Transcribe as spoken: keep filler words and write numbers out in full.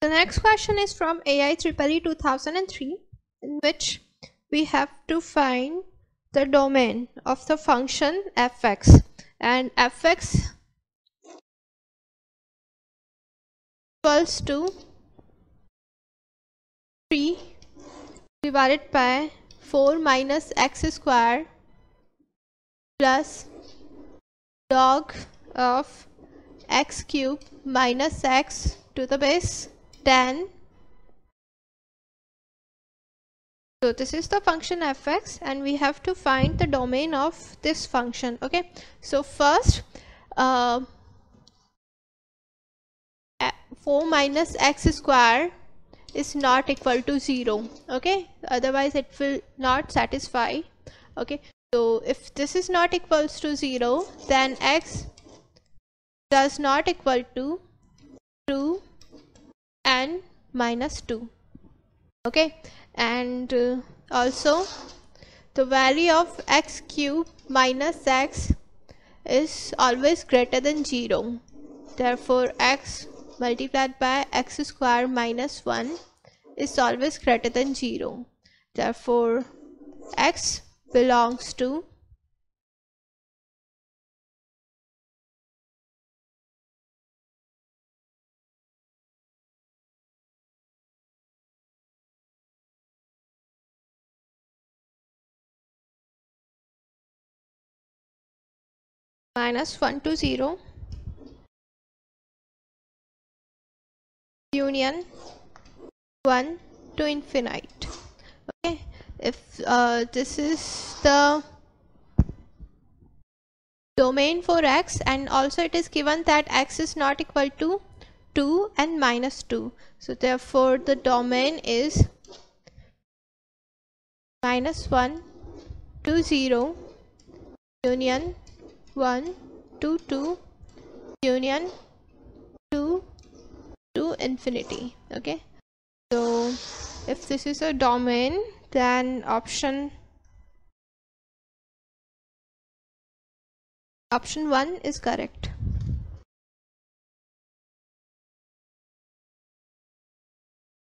The next question is from A I E E E two thousand three, in which we have to find the domain of the function f(x), and f(x) equals to three divided by four minus x square plus log of x cube minus x to the base ten. So this is the function f(x), and we have to find the domain of this function. Okay, so first uh, four minus x square is not equal to zero. Okay, otherwise it will not satisfy. Okay, so if this is not equals to zero, then x does not equal to two and minus two. Okay, and uh, also the value of x cube minus x is always greater than zero. Therefore x multiplied by x square minus one is always greater than zero. Therefore x belongs to minus one to zero union one to infinite. Okay, if uh, this is the domain for x, and also it is given that x is not equal to two and minus two, so therefore the domain is minus one to zero union one to two union two to infinity. Okay, so if this is a domain, then option option one is correct.